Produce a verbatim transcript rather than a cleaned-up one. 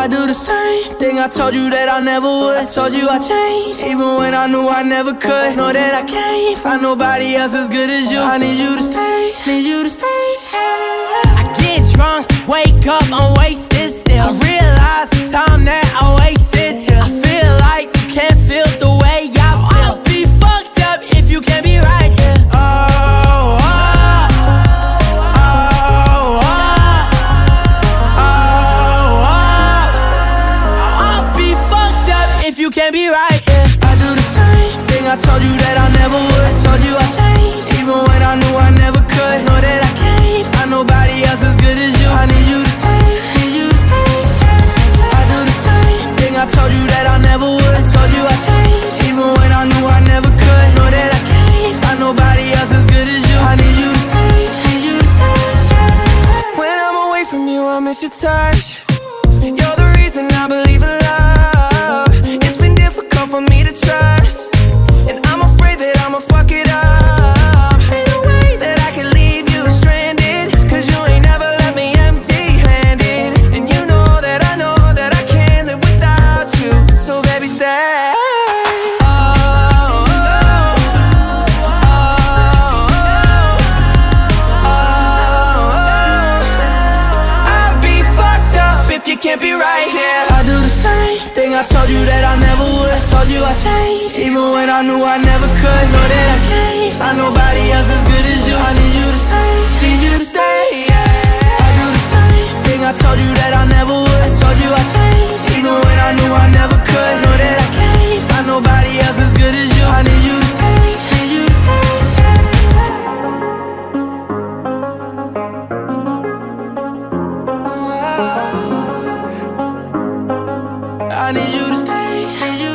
I do the same thing I told you that I never would. I told you I changed, even when I knew I never could. Know that I can't find nobody else as good as you. I need you to stay, need you to stay. I get drunk, wake up, I'm wasted still. I realize the time that I wasted here. I feel like you can't feel the way I feel. I'll be fucked up if you can't be right here. Oh, oh, oh, oh, oh, oh. I'll be fucked up if you can't be right here. I do the same thing I told you that I never would. I told you I changed, even when I knew I never could. Know that I can't find nobody else as good as you. I need you to stay, need you to stay. I do the same thing I told you that I never would. I told you I changed, even when I knew I never could. Know that I can't find nobody else as good as you. I need you to stay, need you to stay. When I'm away from you, I miss your touch. You're the reason I believe in love. It's been difficult for me to trust, and I'm afraid that I'ma fuck it up. Ain't no way that I can leave you stranded, cause you ain't never left me empty-handed. And you know that I know that I can't live without you. So baby, stay. Oh, oh, oh, oh, oh, oh. I'd be fucked up if you can't be right here. I do the same thing I told you that I never would. I told you I changed, even when I knew I never could. Know that I can't find nobody else as good as you. I need you to stay, need you to stay, yeah. I do the same thing I told you that I never would. I told you I changed, even when I knew I never could. Know that I can't find nobody else as good as you. I need you to stay, need you to stay, yeah. I need you to stay, need you